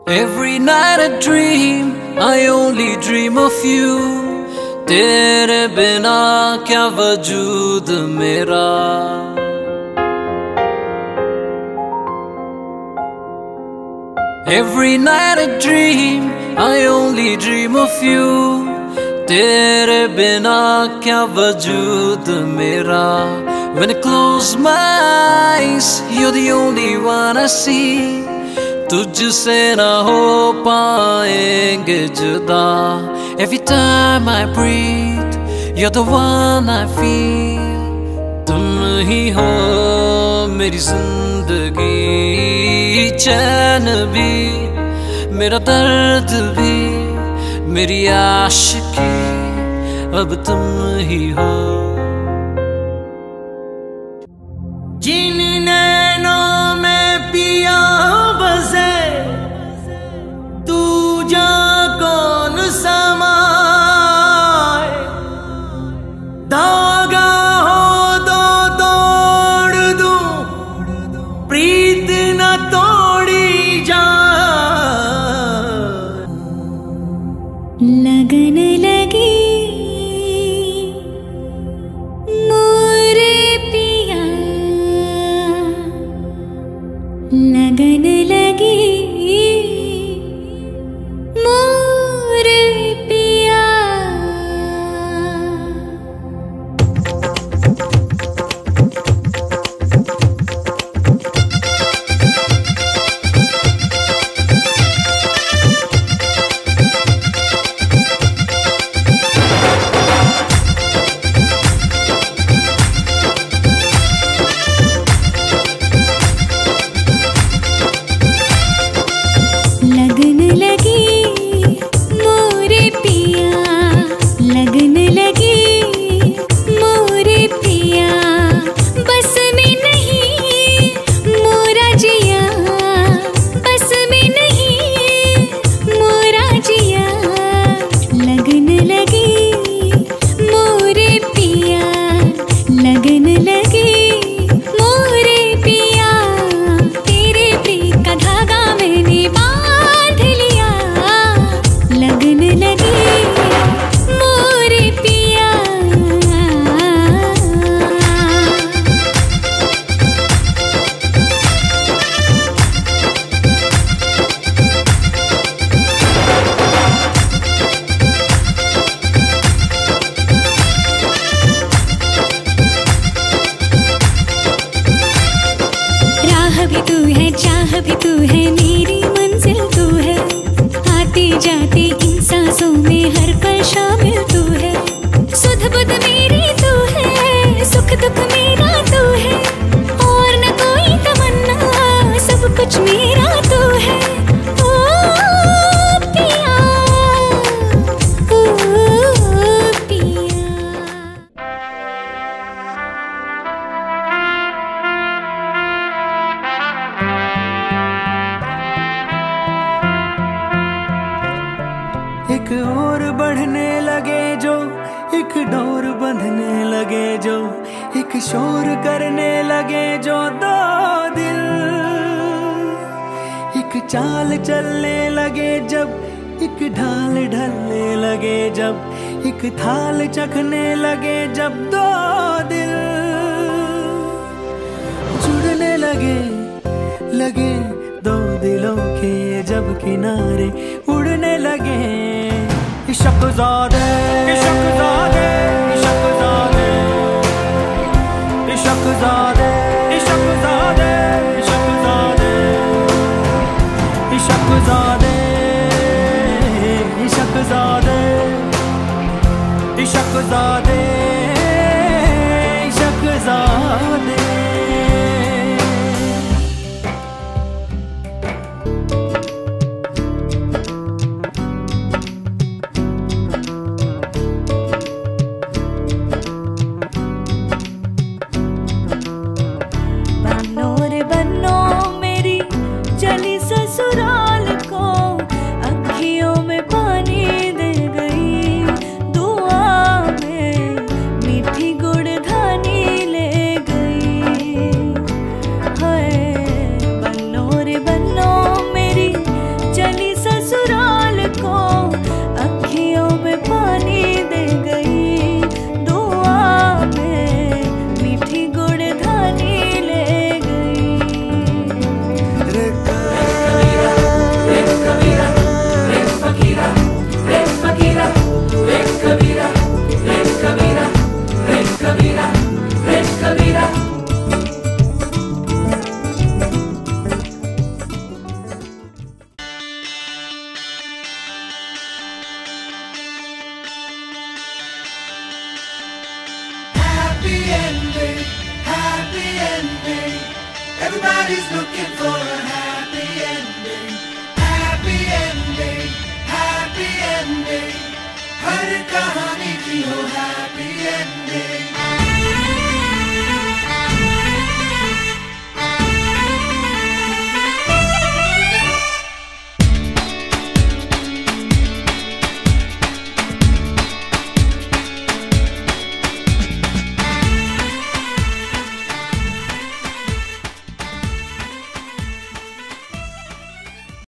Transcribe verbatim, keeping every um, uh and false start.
Every night I dream, I only dream of you. तेरे बिना क्या वजूद मेरा। Every night I dream, I only dream of you. तेरे बिना क्या वजूद मेरा। When I close my eyes, you're the only one I see. तुझसे ना हो पाएंगे जुदा। Every time I breathe, you're the one I feel. तुम ही हो मेरी जिंदगी, चैन भी, मेरा दर्द भी, मेरी आशिकी अब तुम ही हो। जिन नैनों में पिया बसे, तू जा कौन समाए। धागा हो तो तोड़ दूं, प्रीत न तोड़ी जा। लगन लगी मोरे पिया, लगन लगी मोरे पिया। लगन लगी मोरे पिया, लगन लगी मोरे पिया। बस में नहीं मोरा जिया, बस में नहीं मोरा जिया। लगन लगी मोरे पिया, लगन लगी मोरे पिया। तेरे प्रीत का धागा मैंने बांध लिया। लगन लगी मोरे पिया। राह भी तू है, चाह भी तू है, मेरी मंजिल तू है। आते जाते इन सांसों में हर पल शामिल तू है। सुध बुध मेरी तू है, सुख दुख मेरा तू है। और न कोई तमन्ना, सब कुछ मेरा तू है। ओ पिया, ओ पिया। एक और बढ़ने लगे जो, एक डोर बंधने लगे जो, एक शोर करने लगे जो दो दिल। एक चाल चलने लगे जब, एक ढाल ढलने लगे जब, एक थाल चखने लगे जब दो दिल जुड़ने लगे। लगे दो दिलों के जब किनारे उड़ने लगे। इश्क ज़ादे, इश्क ज़ादे, इश्क ज़ादे, इश्क ज़ादे, इश्क ज़ादे, इश्क ज़ादे, इश्क ज़ादे, इश्क ज़ादे, इश्क ज़ादे, इश्क ज़ादे। मीठी गुड़ धानी ले happy ending, happy ending. Everybody's looking for a happy ending, happy ending, happy ending. हर कहानी